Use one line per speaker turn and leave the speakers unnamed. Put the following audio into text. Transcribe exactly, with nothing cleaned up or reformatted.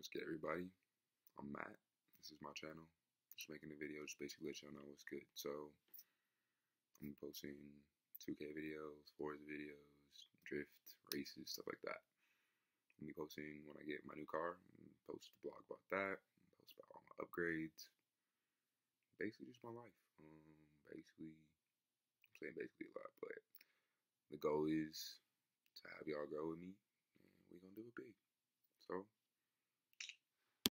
What's good, everybody? I'm Matt. This is my channel. Just making a video, just basically let y'all know what's good. So, I'm posting two K videos, Forza videos, drift, races, stuff like that. I'm gonna be posting when I get my new car. I'm gonna post a blog about that. Post about all my upgrades. Basically, just my life. Um, basically, I'm saying basically a lot, but the goal is to have y'all grow with me, and we're gonna do it big. So,